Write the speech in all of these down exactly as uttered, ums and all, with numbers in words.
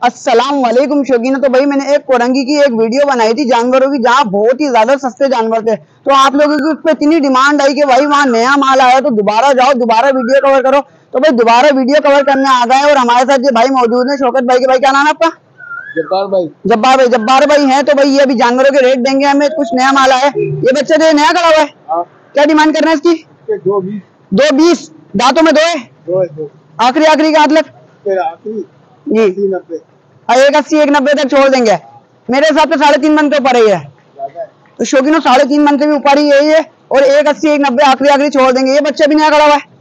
अस्सलाम वालेकुम शौकीन। तो भाई मैंने एक कोरंगी की एक वीडियो बनाई थी जानवरों की, जहाँ बहुत ही ज्यादा सस्ते जानवर थे। तो आप लोगों की उस पर इतनी डिमांड आई कि भाई वहाँ नया माल आया तो दोबारा जाओ, दोबारा वीडियो कवर करो। तो भाई दोबारा वीडियो कवर करने आ गए और हमारे साथ ये भाई मौजूद है, शौकत भाई के। भाई क्या नाम है आपका? जब्बार भाई। जब्बार भाई जब्बार भाई हैं। तो भाई ये अभी जानवरों के रेट देंगे हमें, कुछ नया माल आया है। ये बच्चा जो नया खड़ा हुआ है, क्या डिमांड कर रहे हैं इसकी? दो बीस। दो बीस दांतों में दो है, दो दो आखिरी आखिरी का मतलब जी नब्बे। एक अस्सी एक नब्बे तक छोड़ देंगे। मेरे हिसाब से साढ़े तीन मन के ऊपर ही है। तो शौकीनों साढ़े तीन मन से भी ऊपर ही यही है और एक अस्सी एक नब्बे आखिरी आखिरी छोड़ देंगे। ये बच्चा भी नया खड़ा हुआ है।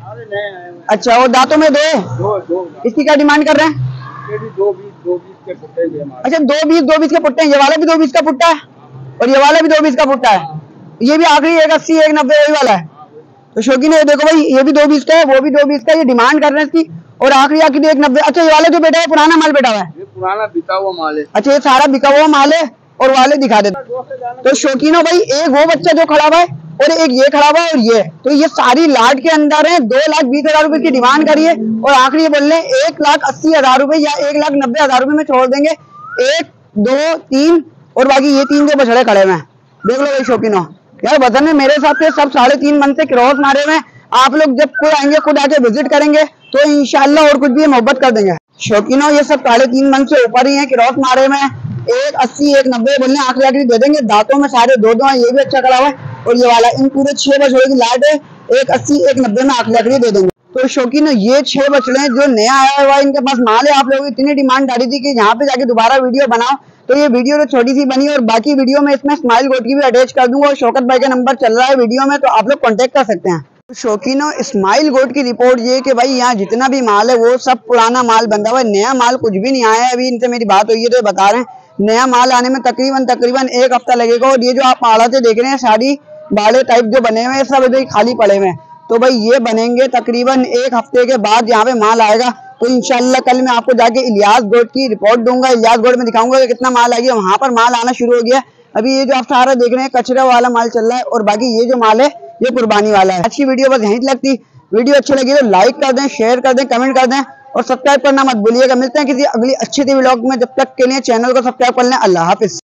अच्छा, और दांतों में दो है। दो, दो। इसकी क्या डिमांड कर रहे हैं? दो बीस दो बीस के पुट्टे। अच्छा, दो बीस दो बीस के पुट्टे हैं। ये वाला भी दो बीस का पुट्टा है और ये वाला भी दो बीस का पुट्टा है। ये भी आखिरी एक अस्सी एक नब्बे वही वाला है। तो शौकीन ये देखो भाई, ये भी दो बीस का है, वो भी दो बीस का। ये डिमांड कर रहे हैं इसकी और आखिरी आखिरी एक नब्बे। अच्छा, ये वाला जो बेटा है पुराना माल बेटा हुआ है? ये पुराना बिका हुआ माल है। अच्छा, ये सारा बिका हुआ माल है और वाले दिखा देते। तो शौकीनों भाई, एक वो बच्चा जो खड़ा हुआ है और एक ये खड़ा हुआ है और ये, तो ये सारी लाट के अंदर है। दो लाख बीस हजार रुपए की डिमांड करिए और आखिरी ये बोल रहे हैं एक लाख अस्सी हजार रुपए या एक लाख नब्बे हजार रुपए में छोड़ देंगे। एक दो तीन और बाकी ये तीन जो बछड़े खड़े हुए हैं, देख लो भाई शौकीनों। यार वजन में मेरे हिसाब से सब साढ़े तीन मन से क्रॉस मारे हुए हैं। आप लोग जब खुद आएंगे, खुद आके विजिट करेंगे तो इंशाल्लाह और कुछ भी मोहब्बत कर देंगे। शौकीनों ये सब साढ़े तीन मन से ऊपर ही है, क्रॉस मारे हुए हैं। एक अस्सी एक नब्बे बोलने आखिरी आखिरी दे देंगे। दांतों में सारे दो दो हैं। ये भी अच्छा खड़ा हुआ है और ये वाला, इन पूरे छह बछड़े की लाट है। एक अस्सी एक नब्बे में आखिरी आखिरी दे देंगे। तो शौकीनों ये छह बछड़े हैं जो नया आया हुआ है, इनके पास माल है। आप लोगों की इतनी डिमांड आ रही थी कि यहाँ पे जाके दोबारा वीडियो बनाओ, तो ये वीडियो तो छोटी सी बनी और बाकी वीडियो में इसमें स्माइल गोट की भी अटैच कर दूंगा और शौकत भाई का नंबर चल रहा है वीडियो में, तो आप लोग कांटेक्ट कर सकते हैं। तो शौकीनों स्माइल गोट की रिपोर्ट ये कि भाई यहाँ जितना भी माल है वो सब पुराना माल बंधा हुआ है, नया माल कुछ भी नहीं आया है। अभी इनसे मेरी बात हुई है तो बता रहे हैं नया माल आने में तकरीबन तकरीबन एक हफ्ता लगेगा। और ये जो आप आड़ाते देख रहे हैं सारी बाड़े टाइप जो बने हुए हैं, सब इधर खाली पड़े हुए हैं। तो भाई ये बनेंगे तकरीबन एक हफ्ते के बाद यहाँ पे माल आएगा। तो इंशाल्लाह कल मैं आपको जाके इलियास गोट की रिपोर्ट दूंगा, इलियास गोट में दिखाऊंगा कि कितना माल आ गया। वहां पर माल आना शुरू हो गया। अभी ये जो आप सारा देख रहे हैं कचरा वाला माल चल रहा है और बाकी ये जो माल है ये कुर्बानी वाला है। अच्छी वीडियो बस यहीं लगती। वीडियो अच्छी लगी तो लाइक कर दें, शेयर कर दें, कमेंट कर दें और सब्सक्राइब करना मत भूलिएगा। मिलते हैं किसी अगली अच्छी सी व्लॉग में। जब तक के लिए चैनल को सब्सक्राइब कर लें। अल्लाह हाफिज।